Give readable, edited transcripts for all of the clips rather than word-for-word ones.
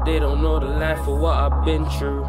They don't know the life of what I've been through.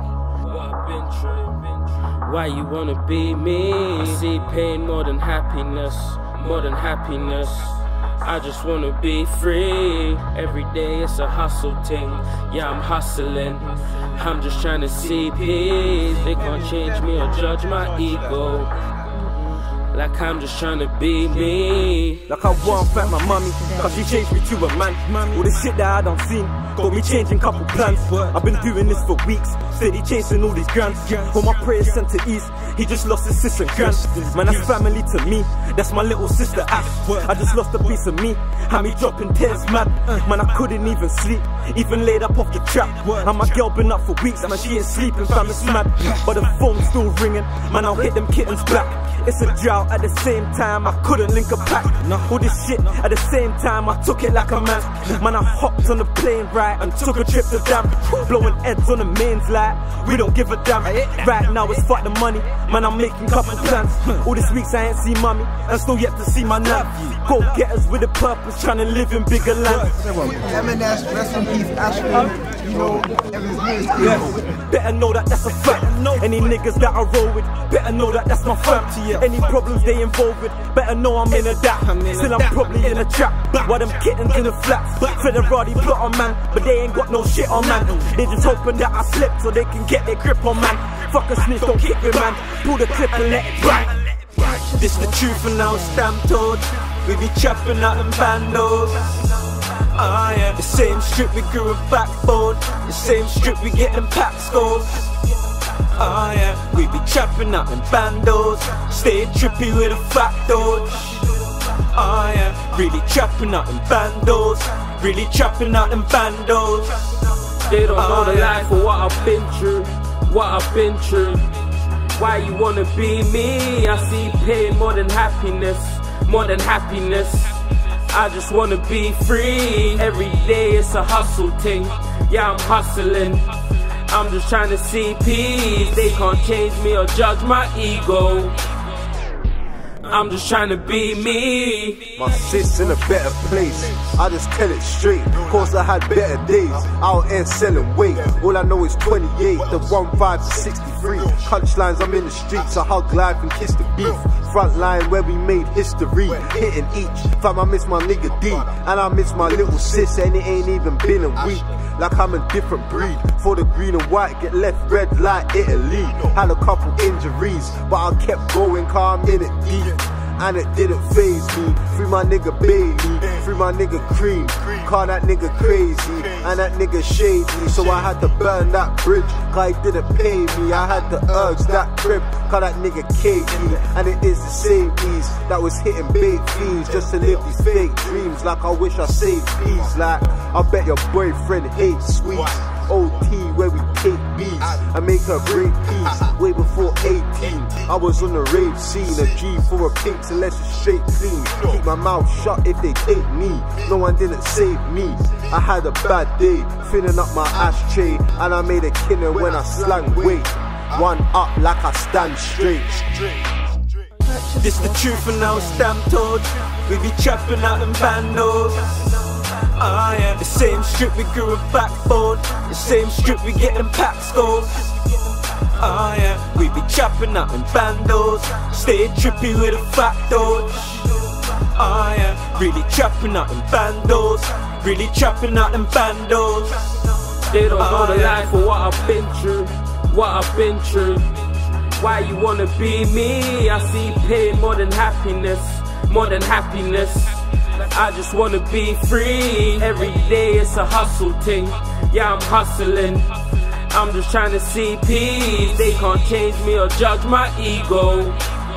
Why you wanna be me? I see pain more than happiness, more than happiness. I just wanna be free. Every day it's a hustle thing. Yeah, I'm hustling. I'm just trying to see peace. They can't change me or judge my ego. Like I'm just trying to be me. Like I want to thank my mummy, cause she changed me to a man. All the shit that I done seen got me changing couple plans. I've been doing this for weeks, steady chasing all these grants. All my prayers sent to East, he just lost his sister and grand. Man, that's family to me, that's my little sister Ash. I just lost a piece of me, had me dropping tears mad. Man, I couldn't even sleep, even laid up off the trap. And my girl been up for weeks, man, she ain't sleeping, fam, it's mad. But the phone's still ringing, man, I'll hit them kittens back. It's a drought at the same time, I couldn't link a pack. All this shit at the same time, I took it like a man. Man, I hopped on the plane right and took a trip to Dam. Blowing heads on the mains like, we don't give a damn. Right now it's fuck the money, man, I'm making couple plans. All this weeks I ain't seen mommy, and still yet to see my nan. Go getters with a purpose, trying to live in bigger lands. M&S, rest in peace, Ashton. You know, better know that that's a fact. Any niggas that I roll with, better know that that's my fam. Any problems they involved with, better know I'm in a dap. Still I'm probably in a trap, while them kittens in the flats. Federati plot on man, but they ain't got no shit on man. They just hoping that I slip so they can get their grip on man. Fuck a snitch, don't kick me man. Pull the clip and let it bang. This the truth and now it's damn told. We be trapping out them bandos. Yeah. The same strip we grew a backbone, the same strip we getting pack scores. Yeah. We be trapping out in bandos, stay trippy with a fat dodge. Yeah. Really trapping out in bandos, really trapping out in bandos. They don't know the life of what I've been through, what I've been through. Why you wanna be me? I see pain more than happiness, more than happiness. I just wanna be free. Every day it's a hustle thing. Yeah, I'm hustling. I'm just trying to see peace. They can't change me or judge my ego. I'm just trying to be me. My sis in a better place, I just tell it straight. Cause I had better days, out here selling weight. All I know is 28, the 1-5 to 63. Punchlines, I'm in the streets, I hug life and kiss the beef. Front line where we made history, hitting each. Fam, I miss my nigga D, and I miss my little sis, and it ain't even been a week. Like I'm a different breed. For the green and white, get left red like Italy. Had a couple injuries, but I kept going, calm in it deep. And it didn't faze me. Free my nigga Bailey, free my nigga Cream. Call that nigga crazy, and that nigga shady. So I had to burn that bridge, cause he didn't pay me. I had to urge that crib, call that nigga KD. And it is the same ease that was hitting bait fiends just to live these fake dreams. Like I wish I saved peace. Like I bet your boyfriend hates sweets. OT where we take beats and make her break peace. Way before 18, I was on the rave scene. A G for a pink unless it's straight clean. Keep my mouth shut if they take me. No one didn't save me. I had a bad day, filling up my ashtray, and I made a killing when I slang weight. One up like I stand straight. This the truth and now it's damn told. We be trapping out them bandos. Yeah. The same strip we grew a backbone, the same strip we getting pack scores. Yeah. We be trapping out in bandos, stay trippy with a fat dodge. Yeah. Really trapping out in bandos, really trapping out in bandos. They don't know the life of what I've been through, what I've been through. Why you wanna be me? I see pain more than happiness, more than happiness. I just wanna be free. Every day it's a hustle thing. Yeah, I'm hustling. I'm just trying to see peace. They can't change me or judge my ego.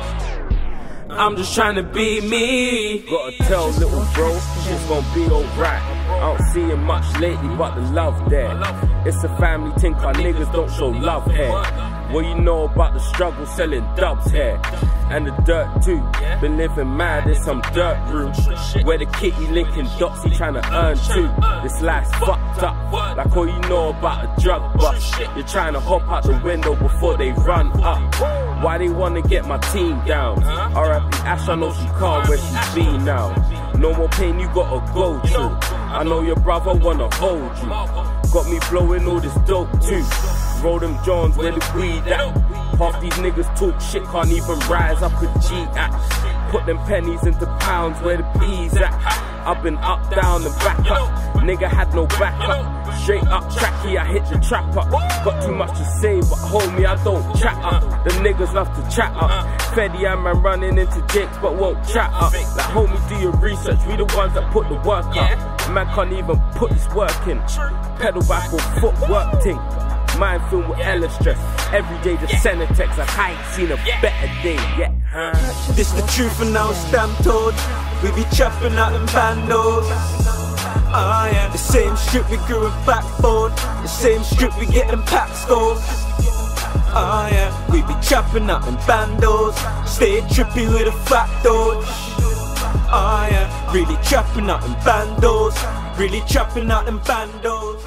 I'm just trying to be me. Gotta tell little bro, shit's gonna be alright. I don't see him much lately, but the love there. It's a family thing, our niggas don't show love here. What you know about the struggle selling dubs here? And the dirt too. Been living mad in some dirt room, where the kitty linking dots, he tryna earn too. This life's fucked up, like all you know about a drug bust. You're trying to hop out the window before they run up. Why they wanna get my team down? R.I.P. Ash, I know she can't where she be now. No more pain you gotta go through. I know your brother wanna hold you. got me blowing all this dope too. Roll them Johns where the weed at. Half these niggas talk shit, can't even rise up a G at. Put them pennies into pounds where the P's at. I've been up, down and back up. Nigga had no backup. Straight up tracky, I hit the trap up. Got too much to say, but homie, I don't chat up. The niggas love to chat up. Fetty and man running into Jakes, but won't chat up. Like homie, do your research, we the ones that put the work up. Man can't even put this work in. Pedal back or footwork ting. Mind filled with Ella stress. Every day the center text, like I ain't seen a better day yet, huh? This the truth and now it's damn told. We be trapping out them bandos. Ah yeah. The same strip we grew in backboard. The same strip we get them packs gold. Ah yeah. We be trapping out them bandos. Stay trippy with a fat dodge. Ah yeah. Really trapping out them bandos. Really trapping out them bandos.